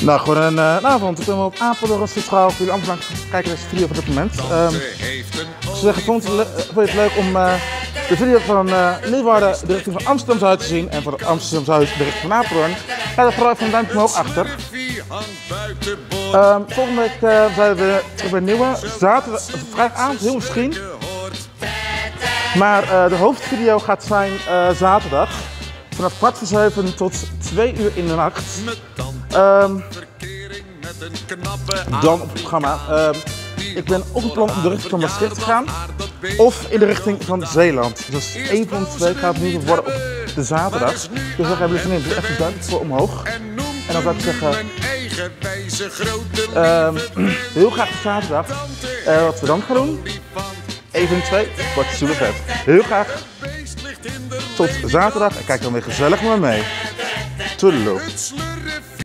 Nou, gewoon een avond. Ik ben op Apeldoorn Centraal voor jullie allemaal kijken naar deze video van dit moment. Ik zou zeggen, vond je het leuk om de video van Leeuwarden de richting van Amsterdam-Zuid te zien en van Amsterdam-Zuid de richting van Apeldoorn? Ga er vooral even een duimpje omhoog achter. Volgende week zijn we terug bij een nieuwe. Vrijdagavond, heel misschien. Maar de hoofdvideo gaat zijn zaterdag. Vanaf 6:45 tot 2 uur in de nacht. Dan op het programma. Ik ben op het plan om de richting van Maastricht te gaan. Of in de richting van Zeeland. Dus één van de twee gaat het nu worden op de zaterdag. Dus dan hebben jullie van in, doe even een duimpje voor omhoog. En dan zou ik zeggen, heel graag de zaterdag. Wat we dan gaan doen, 1 van de 2 wordt super vet. Heel graag tot zaterdag en kijk dan weer gezellig met me mee. Toedeloe.